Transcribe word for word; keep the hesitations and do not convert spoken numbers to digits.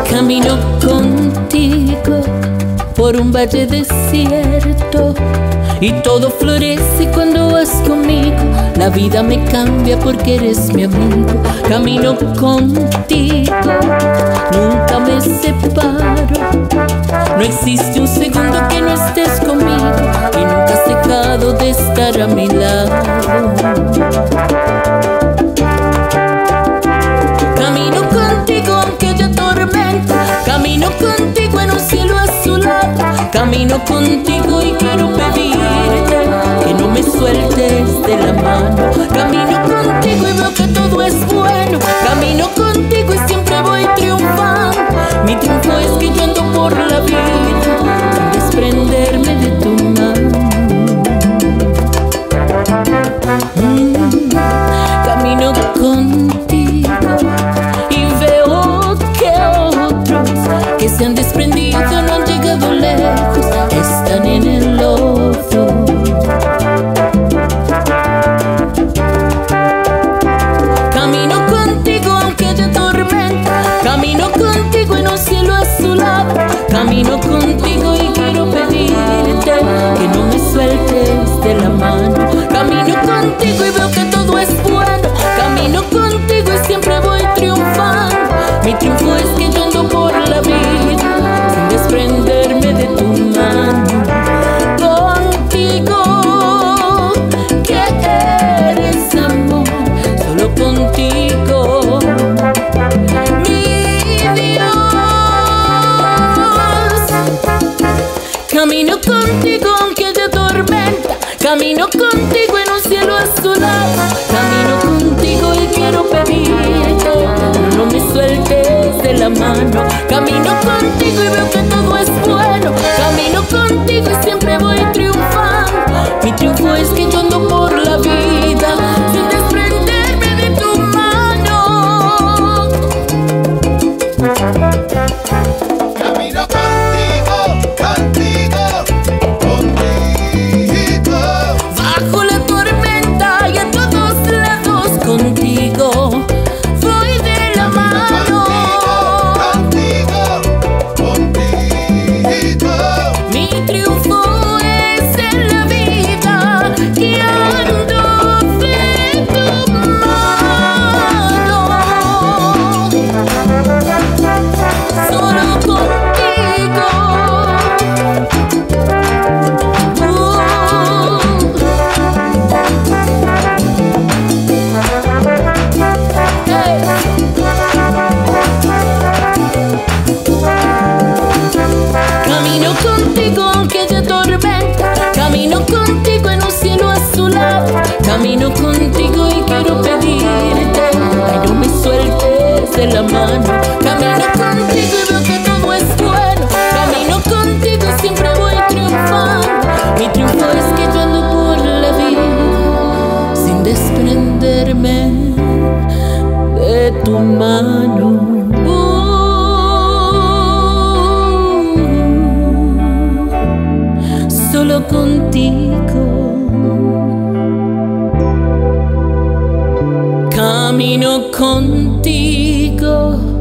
Camino contigo por un valle desierto y todo florece cuando vas conmigo. La vida me cambia porque eres mi amigo. Camino contigo, nunca me separo. No existe un segundo que no estés conmigo y nunca has dejado de estar a mi lado. Camino contigo aunque haya tormenta, camino contigo en un cielo azulado. Camino contigo y quiero pedirte que no me sueltes de la mano. Camino contigo y veo que todo es bueno. Camino contigo y siempre voy triunfando. Mi triunfo es que yo ando por la vida sin desprenderme de tu mano. mm, Camino contigo y veo que otros que se han desprendido no han llegado lejos, están en el lodo. Camino contigo aunque haya tormenta, camino contigo en un cielo azulado. Camino contigo y quiero pedirte que no me sueltes de la mano. Camino contigo y veo que todo es bueno. Camino contigo y siempre voy triunfando. Mi triunfo es que yo ando por la vida sin desprenderme de tu mano. Contigo, que eres amor, solo contigo, mi Dios. Camino contigo aunque haya tormenta, camino contigo en un cielo azulado. Camino contigo y quiero pedirte no me sueltes de la mano. Camino contigo y veo que todo es bueno. Camino contigo y siempre voy triunfando. Mi triunfo es que yo ando por la vida sin desprenderme de tu mano. Camino contigo, contigo, contigo. Bajo la tormenta y a todos lados contigo voy de la mano. Contigo, contigo. Mi triunfo es en la vida que ando de tu mano. Solo contigo. Camino contigo aunque haya tormenta, camino contigo en un cielo azulado. Camino contigo y quiero pedirte ay no me sueltes de la mano. Camino contigo y veo que todo es bueno. Camino contigo y siempre voy triunfando. Mi triunfo es que yo ando por la vida sin desprenderme de tu mano. Solo contigo. Camino contigo.